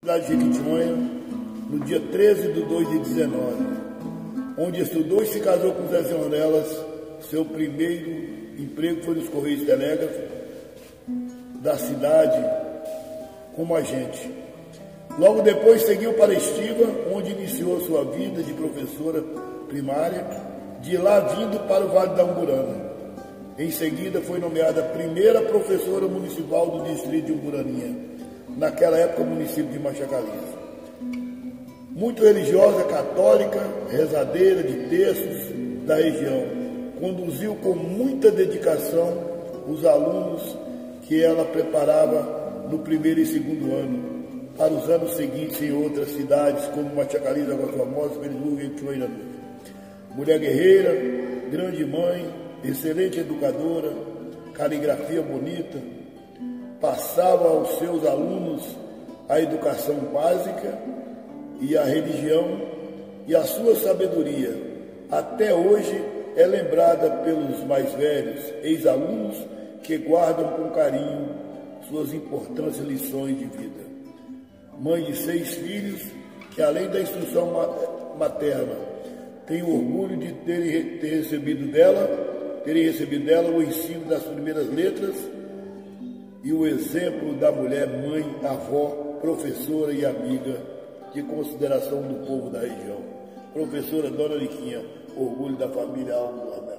Cidade de Jequitinhonha, no dia 13 de 2 de 19, onde estudou e se casou com Zé Ornelas. Seu primeiro emprego foi nos Correios Telégrafos da cidade como agente. Logo depois seguiu para Estiva, onde iniciou sua vida de professora primária, de lá vindo para o Vale da Umburana. Em seguida foi nomeada primeira professora municipal do distrito de Umburaninha, naquela época município de Machacaliza. Muito religiosa, católica, rezadeira de textos da região, conduziu com muita dedicação os alunos que ela preparava no primeiro e segundo ano, para os anos seguintes em outras cidades, como Machacaliza, Águas Famosas, Perigúa e Jequitinhonha. Mulher guerreira, grande mãe, excelente educadora, caligrafia bonita, passava aos seus alunos a educação básica e a religião e a sua sabedoria. Até hoje é lembrada pelos mais velhos, ex-alunos, que guardam com carinho suas importantes lições de vida. Mãe de 6 filhos, que além da instrução materna, tem orgulho de terem recebido dela o ensino das primeiras letras e o exemplo da mulher mãe, avó, professora e amiga de consideração do povo da região. Professora Dona Liquinha, orgulho da família Alves.